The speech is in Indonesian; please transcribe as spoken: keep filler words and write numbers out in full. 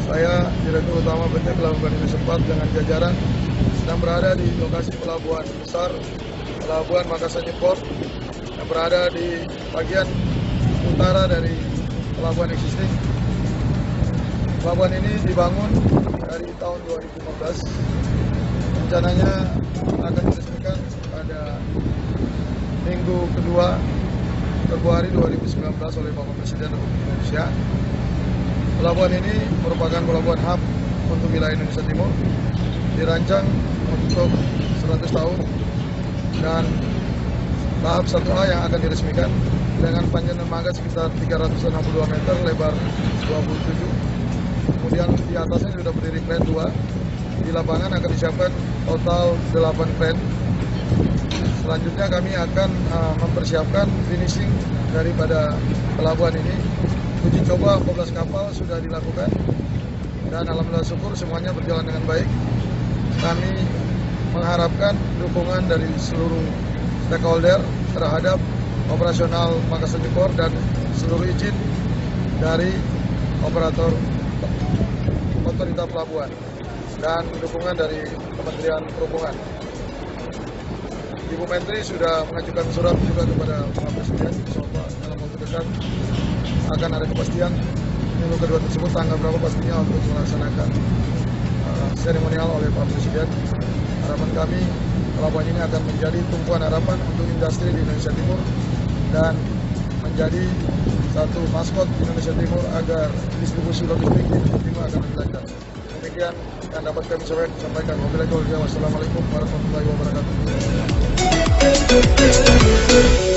Saya, Direktur Utama P T Pelabuhan Indonesia empat dengan jajaran sedang berada di lokasi pelabuhan besar, Pelabuhan Makassar Port, yang berada di bagian utara dari pelabuhan existing. Pelabuhan ini dibangun dari tahun dua ribu lima belas. Rencananya akan diresmikan pada minggu kedua Februari dua ribu sembilan belas oleh Bapak Presiden Republik Indonesia. Pelabuhan ini merupakan pelabuhan hub untuk wilayah Indonesia Timur, dirancang untuk seratus tahun, dan tahap satu A yang akan diresmikan dengan panjang dermaga sekitar tiga ratus enam puluh dua meter, lebar dua puluh tujuh. Kemudian di atasnya sudah berdiri kren dua. Di lapangan akan disiapkan total delapan kren. Selanjutnya kami akan uh, mempersiapkan finishing daripada pelabuhan ini. Uji coba empat belas kapal sudah dilakukan dan alhamdulillah syukur semuanya berjalan dengan baik. Kami mengharapkan dukungan dari seluruh stakeholder terhadap operasional Makassar Port dan seluruh izin dari operator otoritas pelabuhan dan dukungan dari Kementerian Perhubungan. Ibu Menteri sudah mengajukan surat juga kepada Bapak Presiden, insya dalam waktu dekat akan ada kepastian minggu kedua tersebut tanggal berapa pastinya untuk melaksanakan uh, seremonial oleh Pak Presiden. Harapan kami pelabuhan ini akan menjadi tumpuan harapan untuk industri di Indonesia Timur dan menjadi satu maskot Indonesia Timur agar distribusi logistik di Indonesia Timur akan lebih lancar. Demikian yang dapat kami sampaikan. Wassalamualaikum warahmatullahi wabarakatuh.